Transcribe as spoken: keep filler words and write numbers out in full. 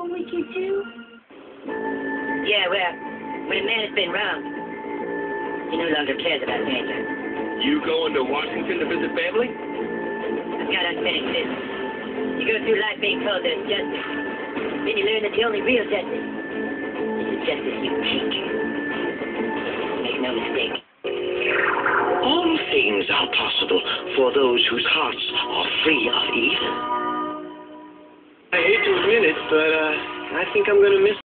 trouble with you too? Yeah, well, when a man has been wronged, he no longer cares about danger. You going to Washington to visit family? I've got unfinished business. You go through life being told there's justice. Then you learn that the only real justice is the justice you take. Make no mistake. All things are possible for those whose hearts are free of evil. I hate to admit it, but uh, I think I'm going to miss